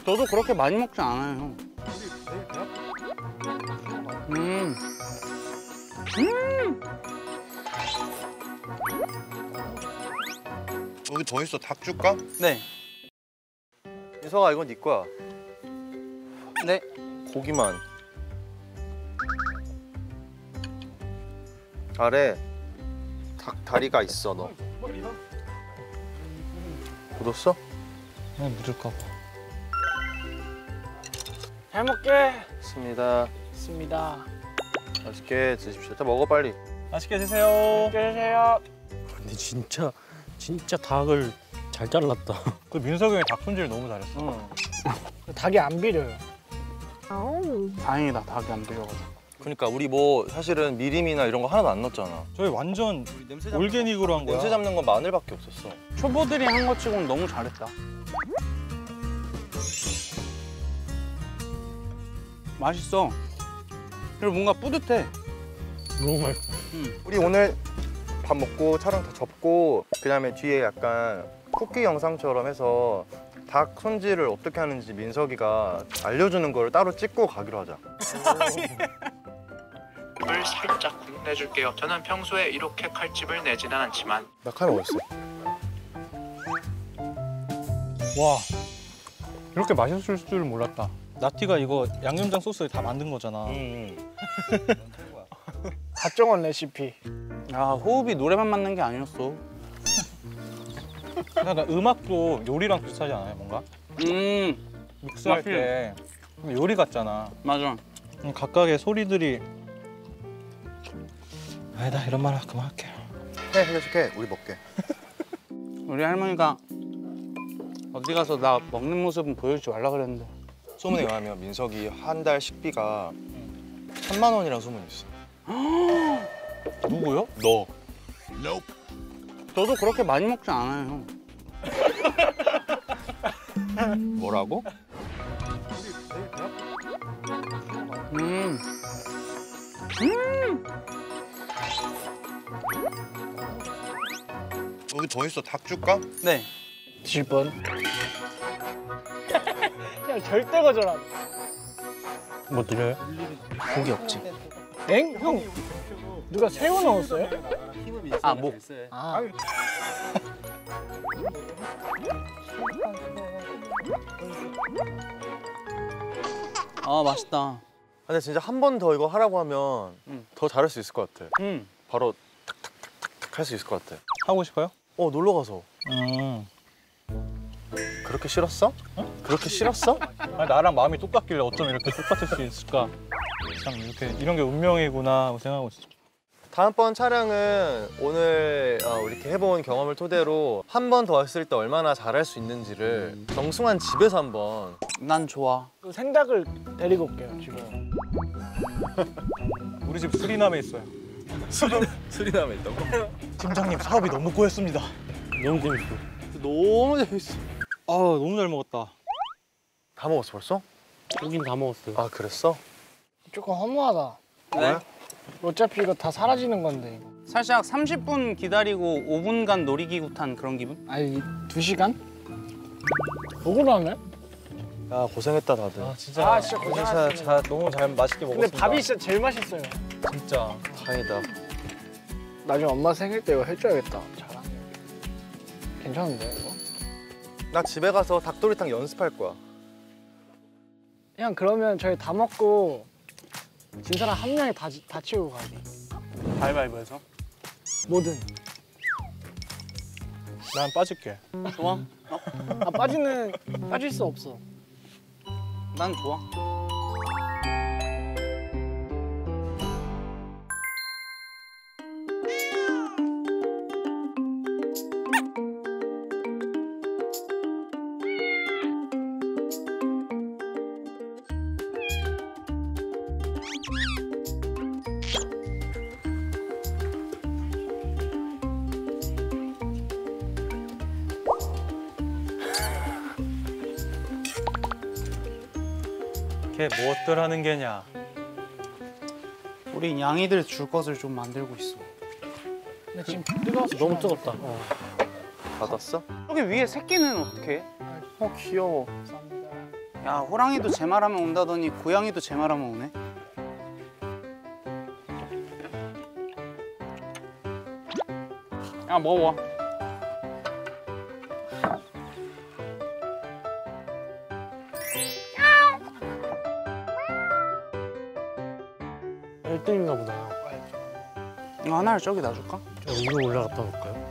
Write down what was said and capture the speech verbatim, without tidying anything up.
저도 그렇게 많이 먹지 않아요. 음. 음. 여기 더 있어. 닭 줄까? 네. 민석아, 이건 네 거야. 네. 고기만. 아래 닭 다리가 있어, 너. 묻었어? 아, 묻을까 봐. 잘 먹게. 있습니다. 있습니다. 맛있게 드십시오. 자, 먹어 빨리. 맛있게 드세요. 맛있게 드세요. 근데 진짜 진짜 닭을 잘 잘랐다. 그 민석이 형이 닭 손질 너무 잘했어. 응. 닭이 안 비려요. 다행이다, 닭이 안 비려가지고. 그러니까 우리 뭐 사실은 미림이나 이런 거 하나도 안 넣었잖아. 저희 완전 올게닉으로 한 거야. 냄새 잡는 건 마늘밖에 없었어. 초보들이 한 거 치고는 너무 잘했다. 맛있어. 그리고 뭔가 뿌듯해. 너무 맛있어. 우리 오늘 밥 먹고 촬영 다 접고 그다음에 뒤에 약간 쿠키 영상처럼 해서 닭 손질을 어떻게 하는지 민석이가 알려주는 걸 따로 찍고 가기로 하자. 을 살짝 내줄게요. 저는 평소에 이렇게 칼집을 내지는 않지만 나 카메라 어딨어? 와, 이렇게 맛있을 줄은 몰랐다. 나티가 이거 양념장 소스 다 만든 거잖아. 응. 갓정원 레시피. 아, 호흡이 노래만 맞는 게 아니었어. 약간 음악도 요리랑 비슷하지 않아요, 뭔가? 음, 믹스할 때 요리 같잖아. 맞아. 각각의 소리들이. 아니다, 이런 말 그만할게요. 해, 해줄게. 우리 먹게. 우리 할머니가 어디 가서 나 먹는 모습은 보여주지 말라 그랬는데. 소문에 의하면 민석이 한 달 식비가 천만 원이라는 소문이 있어. 누구요? 너. 저도 그렇게 많이 먹지 않아요. 뭐라고? 음. 음. 여기 더 있어. 닭 줄까? 네. 드실 분? 그냥 절대 거절한. 뭐 드려요? 고기 없지. 엥? 형, 누가 새우 넣었어요? 아, 목. 아. 아, 맛있다. 근데 진짜 한 번 더 이거 하라고 하면 응. 더 잘할 수 있을 것 같아. 음. 바로 탁탁탁탁탁 할 수 있을 것 같아. 하고 싶어요? 어, 놀러 가서. 음. 그렇게 싫었어? 어? 그렇게 싫었어? 아니, 나랑 마음이 똑같길래 어쩜 이렇게 똑같을 수 있을까? 참 이렇게 이런 게 운명이구나 하고 생각하고 있어. 다음번 촬영은 오늘 어, 이렇게 해본 경험을 토대로 한 번 더 했을 때 얼마나 잘할 수 있는지를 정승환 집에서 한번. 난 좋아. 그 생닭을 데리고 올게요, 지금. 우리 집 수리남에 있어요. 수리남에 있다고? 팀장님 사업이 너무 꼬였습니다. 너무 재밌어. 너무 재밌어. 아, 너무 잘 먹었다. 다 먹었어 벌써? 고긴 다 먹었어요. 아, 그랬어? 조금 허무하다. 네? 어차피 이거 다 사라지는 건데, 이거. 살짝 삼십 분 기다리고 오 분간 놀이기구 탄 그런 기분? 아니, 두 시간? 억울하네? 야, 고생했다 다들. 아, 진짜. 아, 진짜 오늘 고생하셨습니다. 자, 너무 잘 맛있게 먹었습니다. 근데 밥이 진짜 제일 맛있어요. 진짜. 다행이다. 나중에 엄마 생일 때 이거 해줘야겠다. 잘하네. 괜찮은데, 이거? 나 집에 가서 닭도리탕 연습할 거야. 그냥 그러면 저희 다 먹고 진 사람 한 명이 다, 다 치우고 가기. 가위바위보해서. 뭐든. 난 빠질게. 좋아? 아, 빠지는, 빠질 수 없어. 난 좋아. 걔 무엇들 하는 게냐? 우리 양이들 줄 것을 좀 만들고 있어. 근데 지금 뜨거워서 너무 뜨겁다. 어. 받았어? 여기 위에 새끼는 어떻게 해? 어, 귀여워. 감사합니다. 야 호랑이도 제 말하면 온다더니 고양이도 제 말하면 오네. 야 먹어봐. 일 등인가 보다. 이거 하나를 저기 놔줄까? 저 위로 올라갔다 놓을까요?